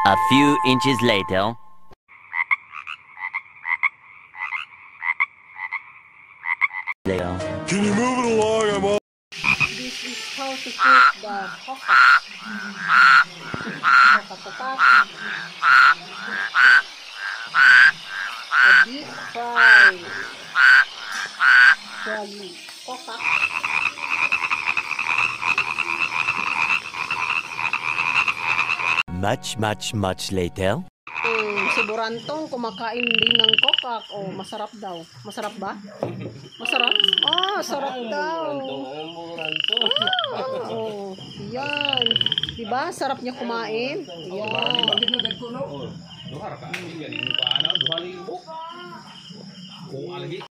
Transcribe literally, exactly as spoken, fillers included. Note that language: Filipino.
A few inches later. Later. Can you move it along? I'm all. This is how to cook the coconut. Coconut. A deep fry. Froggy coconut. Much, much, much later. Hmm, si Burantong kumakain din ng kokak. Oh, masarap daw. Masarap ba? Masarap? Ah, sarap daw. Ah, oh, yan. Diba? Sarap niya kumain. Yan.